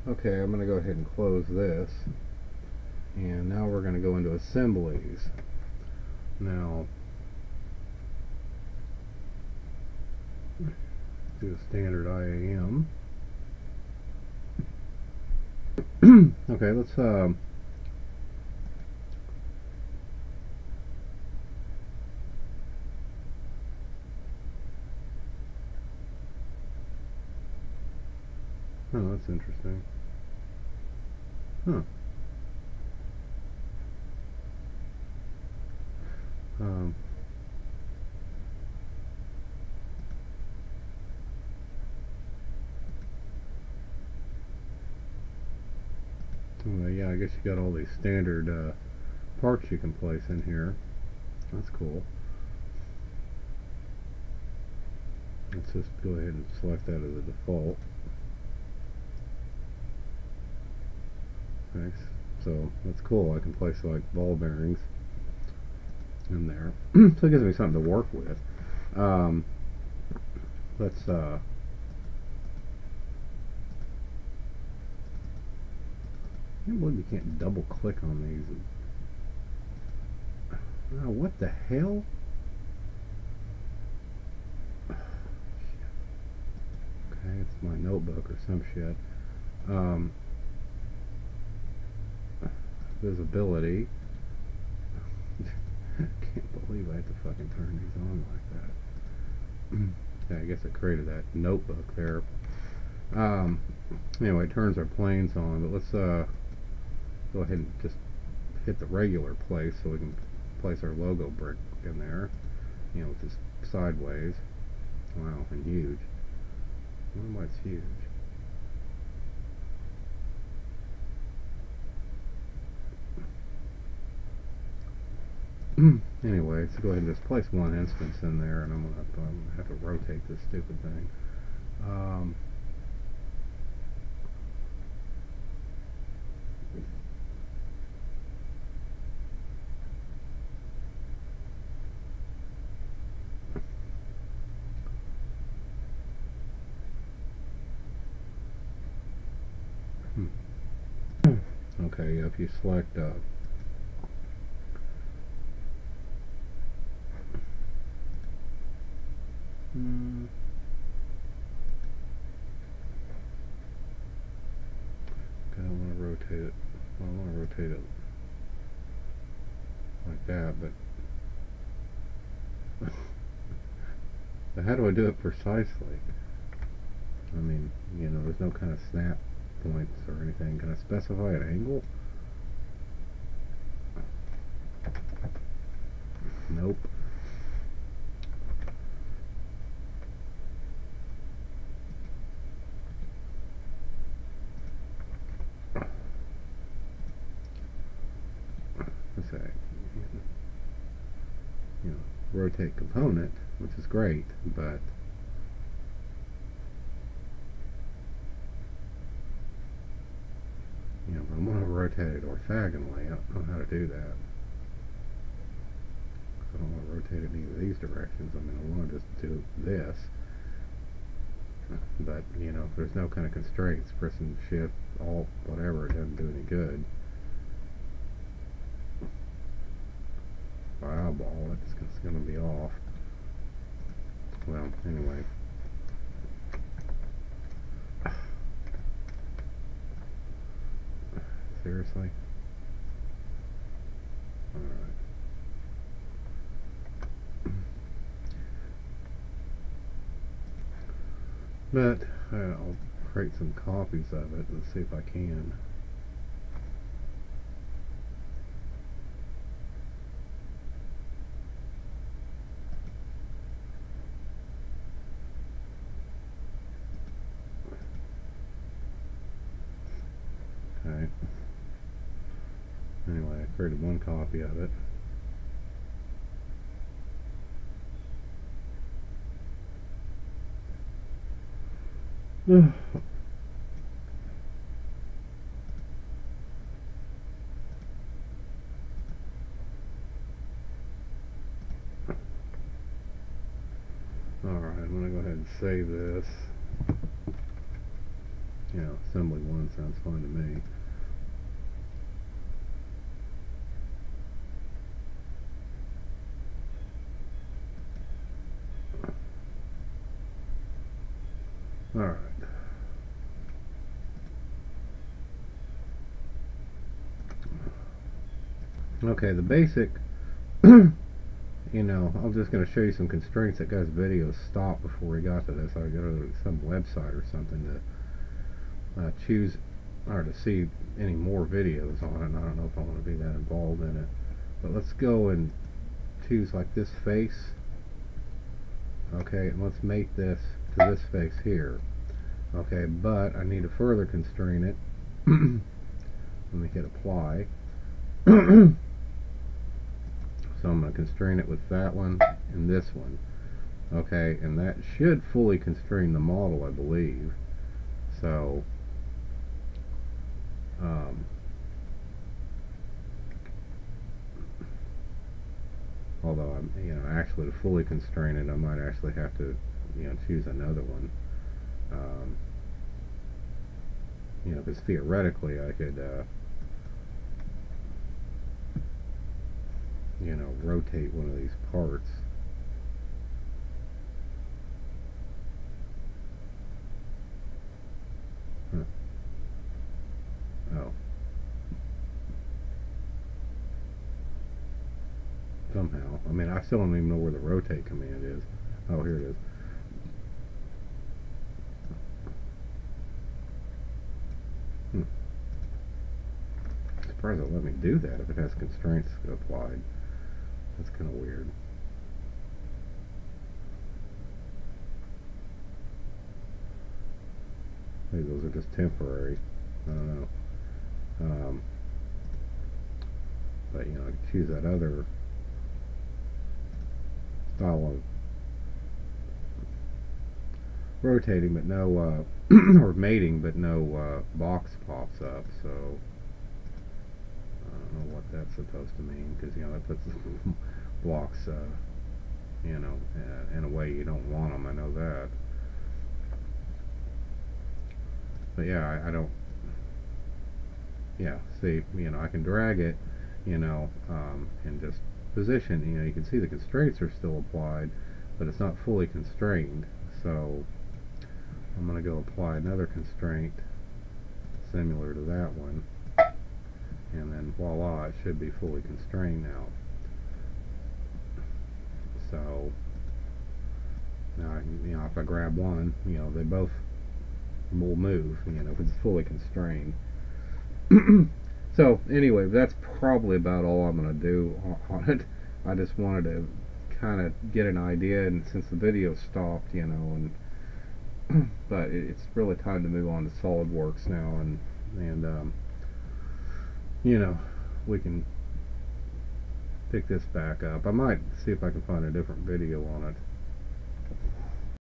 Okay, I'm going to go ahead and close this. And now we're going to go into assemblies. Now, do a standard IAM. Okay, let's oh, that's interesting. Huh. Um, well, yeah, I guess you got all these standard parts you can place in here. That's cool. Let's just go ahead and select that as a default. Thanks. So that's cool. I can place like ball bearings in there. So it gives me something to work with. Let's I can't believe you can't double click on these. Oh, what the hell? Okay, it's my notebook or some shit. Visibility. Can't believe I have to fucking turn these on like that. Okay, I guess I created that notebook there. Anyway, it turns our planes on, but let's go ahead and just hit the regular place so we can place our logo brick in there. You know, with this sideways. Wow, and huge. I wonder why it's huge. Anyway, let's go ahead and just place one instance in there, and I'm gonna have to rotate this stupid thing. Okay, if you select I don't want to rotate it. Well, I want to rotate it like that, but how do I do it precisely? I mean, you know, there's no kind of snap points or anything. Can I specify an angle? Nope. Let's say, you know, rotate component, which is great, but you know, I want to rotate it orthogonally. I don't know how to do that. I don't want to rotate it in either of these directions. I mean, I want to just do this. But, you know, if there's no kind of constraints, pressing shift, alt, whatever, it doesn't do any good. Eyeball, it's going to be off. Well, anyway. Seriously? Alright. But I'll create some copies of it and see if I can. Okay. Anyway, I created one copy of it. Alright, I'm going to go ahead and save this. You know, assembly 1 sounds fine to me. Alright. Okay, the basic, you know, I'm just going to show you some constraints. That guy's video stopped before we got to this. I go to some website or something to choose or to see any more videos on it. And I don't know if I want to be that involved in it. But let's go and choose like this face. Okay, and let's mate this to this face here. Okay, but I need to further constrain it. Let me hit apply. So I'm going to constrain it with that one and this one. Okay, and that should fully constrain the model, I believe. So, although I'm, you know, actually to fully constrain it, I might actually have to, you know, choose another one. You know, because theoretically I could, you know, rotate one of these parts. Huh. Oh. Somehow. I mean, I still don't even know where the rotate command is. Oh, here it is. I'm surprised it'll let me do that if it has constraints applied. That's kind of weird. Maybe those are just temporary. I don't know. But, you know, I could choose that other style of rotating, but no, or mating, but no box pops up. So I don't know what that's supposed to mean, because, you know, that puts blocks, you know, in a way you don't want them. I know that. But yeah, I don't. Yeah, see, you know, I can drag it, you know, and just position. You know, you can see the constraints are still applied, but it's not fully constrained. So I'm going to go apply another constraint similar to that one, and then voila, it should be fully constrained now. So now, you know, if I grab one, you know, they both will move, you know, if it's fully constrained. So anyway, that's probably about all I'm going to do on it. I just wanted to kind of get an idea, and since the video stopped, you know, and but it's really time to move on to SolidWorks now, and you know, we can pick this back up. I might see if I can find a different video on it.